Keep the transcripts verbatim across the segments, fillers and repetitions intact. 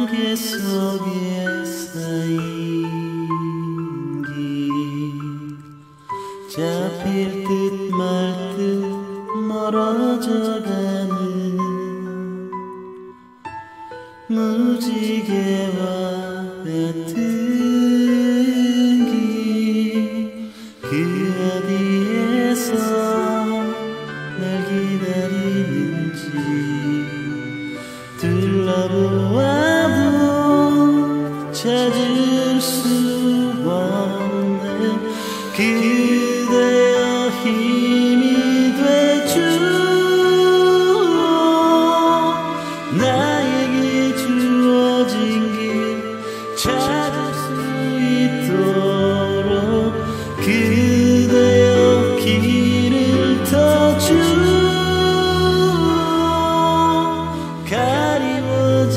안개 속에 쌓인 길 잡힐 듯 말 듯 멀어져가는 무지개와 같은 길 그 어디에서 날 기다리는지 둘러보아도 찾을 수 없는 그대여 힘이 되죠. 나에게 주어진 길 찾을 수 있도록 그대여 길을 터줘. 가리워진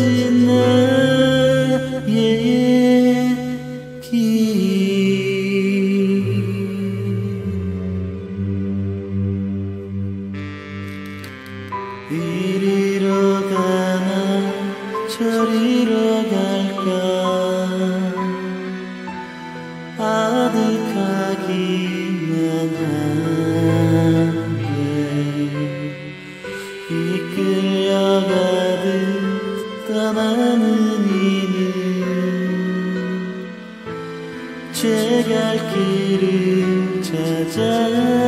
나의 길 이리로 가나 저리로 갈까 아득하기만 한데 이끌려가듯 떠나는 이는 제 갈 길을 찾아